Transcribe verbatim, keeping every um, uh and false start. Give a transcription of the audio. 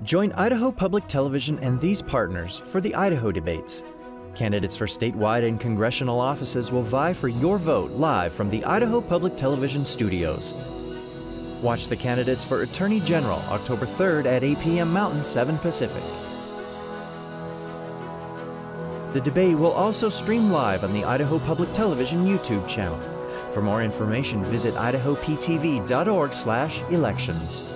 Join Idaho Public Television and these partners for the Idaho Debates. Candidates for statewide and congressional offices will vie for your vote live from the Idaho Public Television studios. Watch the candidates for Attorney General October third at eight p m Mountain, seven Pacific. The debate will also stream live on the Idaho Public Television YouTube channel. For more information, visit idaho p t v dot org slash elections.